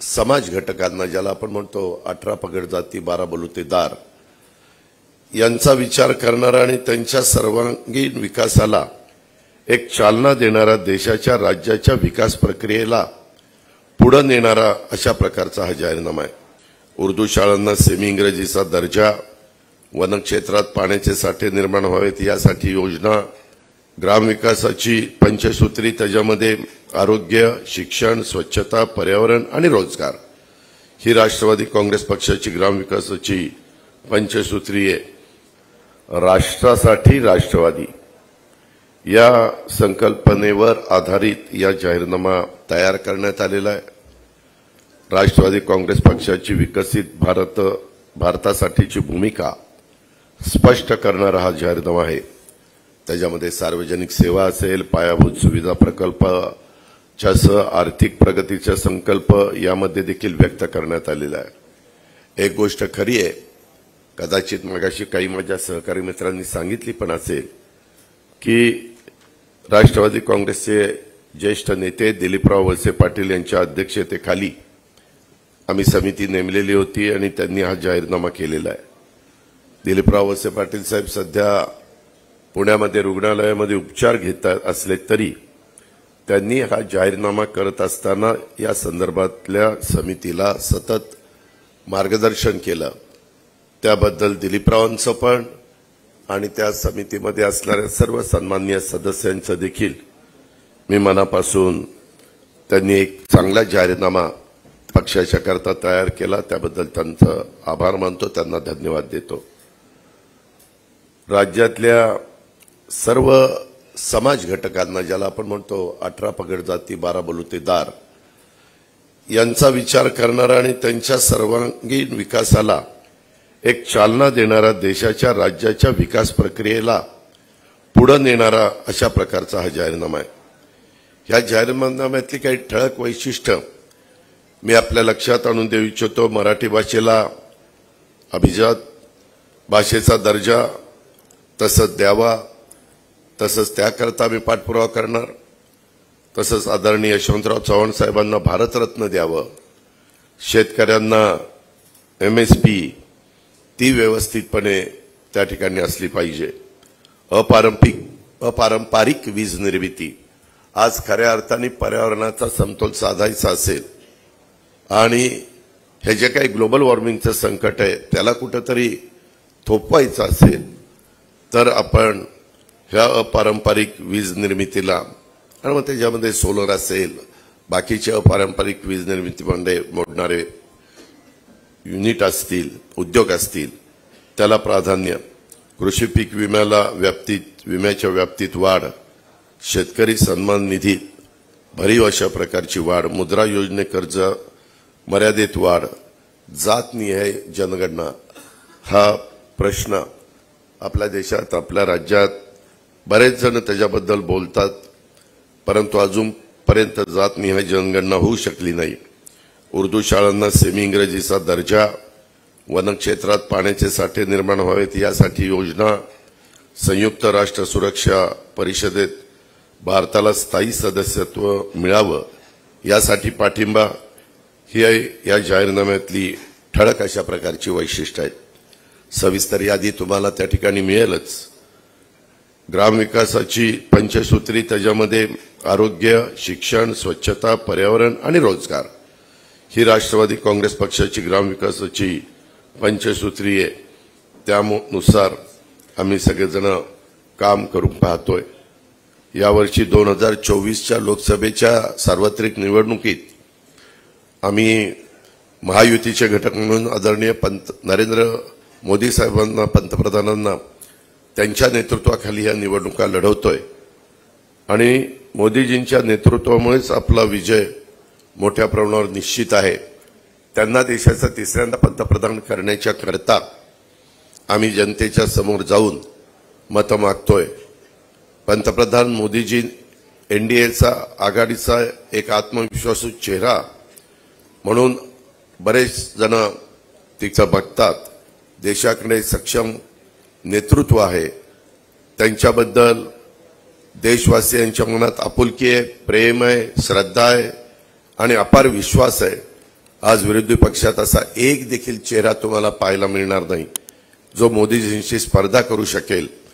समाज घटकांना, ज्याला आपण म्हणतो 18 पगड जाती 12 बलुतेदार, यांचा विचार करणारा आणि त्यांच्या सर्वांगीण विकासाला एक चालना देणारा, देशाच्या राज्याच्या विकास प्रक्रियेला पुढे नेणारा अशा प्रकारचा हा जाहीरनामा आहे। उर्दू शाळांना सेमी इंग्रजीचा दर्जा, वनक्षेत्रात पाण्याचे साठे निर्माण व्हावेत यासाठी योजना, ग्रामविकासाची पंचसूत्री, त्याच्यामध्ये आरोग्य, शिक्षण, स्वच्छता, पर्यावरण आणि रोजगार ही राष्ट्रवादी काँग्रेस पक्षाची ग्रामविकासाची पंचसूत्री आहे। राष्ट्रासाठी राष्ट्रवादी या संकल्पनेवर आधारित या जाहीरनामा तयार करण्यात आलेला आहे। राष्ट्रवादी काँग्रेस पक्षाची विकसित भारतासाठीची भूमिका स्पष्ट करणारा हा जाहीरनामा आहे। त्याच्यामध्ये सार्वजनिक सेवा असेल, पायाभूत सुविधा प्रकल्पासह आर्थिक प्रगतीचा संकल्प यामध्ये देखील व्यक्त करण्यात आलेला आहे। एक गोष्ट खरी आहे, कदाचित मगाशी काही माझ्या सहकारी मित्रांनी सांगितली पण असेल की राष्ट्रवादी काँग्रेसचे ज्येष्ठ नेते दिलीपराव वळसे पाटील यांच्या अध्यक्षतेखाली आम्ही समिती नेमलेली होती आणि त्यांनी हा जाहीरनामा केलेला आहे। दिलीपराव वळसे पाटील साहेब सध्या पुण्यामध्ये रुग्णालयामध्ये उपचार घेत असले तरी त्यांनी हा जाहीरनामा करत असताना या संदर्भातल्या समितीला सतत मार्गदर्शन केलं। त्याबद्दल दिलीपरावांचं पण आणि त्या समितीमध्ये असणाऱ्या सर्व सन्माननीय सदस्यांचं देखील मी मनापासून, त्यांनी एक चांगला जाहीरनामा पक्षाच्या करता तयार केला त्याबद्दल त्यांचा आभार मानतो, त्यांना धन्यवाद देतो। राज्यातल्या सर्व समाज घटकांना, ज्याला आपण म्हणतो 18 पगड जाती 12 बलुतेदार, यांचा विचार करणारा आणि त्यांच्या सर्वांगीण विकासाला एक चालना देणारा, देशाच्या राज्याच्या विकास प्रक्रियेला पुढे नेणारा अशा प्रकारचा हा जाहीरनामा आहे। या जाहीरनाम्यातली काही ठळक वैशिष्ट्य मी आपल्या लक्षात आणून देऊ इच्छितो। मराठी भाषेला अभिजात भाषेचा दर्जा तसंच द्यावा, तसंच त्याकरता मी पाठपुरावा करणार। तसंच आदरणीय यशवंतराव चव्हाण साहेबांना भारतरत्न द्यावं, शेतकऱ्यांना MSP ती व्यवस्थितपणे त्या ठिकाणी असली पाहिजे। अपारंपरिक वीज निर्मिती, आज खऱ्या अर्थाने पर्यावरणाचा समतोल साधायचा असेल आणि हे जे काही ग्लोबल वॉर्मिंगचं संकट आहे त्याला कुठेतरी थोपवायचं असेल तर आपण ह्या अपारंपरिक वीज निर्मितीला, आणि मग त्याच्यामध्ये सोलर असेल, बाकीचे अपारंपरिक वीज निर्मितीमध्ये मोडणारे युनिट असतील, उद्योग असतील, त्याला प्राधान्य, कृषी पीक विम्याच्या व्याप्तीत वाढ, शेतकरी सन्मान निधीत भरीव अशा प्रकारची वाढ, मुद्रा योजने कर्ज मर्यादेत वाढ, जातनिहाय जनगणना हा प्रश्न आपल्या देशात, आपल्या राज्यात बरेच जण त्याच्याबद्दल बोलतात, परंतु अजूनपर्यंत जातनिहाय जनगणना होऊ शकली नाही। उर्दू शाळांना सेमी इंग्रजीचा दर्जा, वनक्षेत्रात पाण्याचे साठे निर्माण व्हावेत यासाठी योजना, संयुक्त राष्ट्र सुरक्षा परिषदेत भारताला स्थायी सदस्यत्व मिळावं यासाठी पाठिंबा, ही या जाहीरनाम्यातली ठळक अशा प्रकारची वैशिष्ट्य आहेत। सविस्तर यादी तुम्हाला त्या ठिकाणी मिळेलच। ग्रामविकासाची पंचसूत्री, त्याच्यामध्ये आरोग्य, शिक्षण, स्वच्छता, पर्यावरण आणि रोजगार ही राष्ट्रवादी काँग्रेस पक्षाची ग्रामविकासाची पंचसूत्री आहे। त्यानुसार आम्ही सगळेजण काम करून पाहतोय। यावर्षी 2024च्या लोकसभेच्या सार्वत्रिक निवडणुकीत आम्ही महायुतीचे घटक म्हणून आदरणीय नरेंद्र मोदी साहेबांना, पंतप्रधानांना त्यांच्या नेतृत्वाखाली या निवडणुका लढवतोय आणि मोदीजींच्या नेतृत्वामुळेच आपला विजय मोठ्या प्रमाणावर निश्चित आहे। त्यांना देशाचा तिसऱ्यांदा पंतप्रधान करण्याच्या करता आम्ही जनतेच्या समोर जाऊन मत मागतोय। पंतप्रधान मोदीजी NDAचा आघाडीचा एक आत्मविश्वासू चेहरा म्हणून बरेच जण तिचं बघतात। देशाकडे सक्षम नेतृत्व आहे, त्यांच्याबद्दल देशवासियांच्या मनात आपुलकी आहे, प्रेम आहे, श्रद्धा आहे आणि अपार विश्वास आहे आज विरोधी पक्षात असा एक देखील चेहरा तुम्हाला पाहायला मिळणार नाही जो मोदीजींशी स्पर्धा करू शकेल.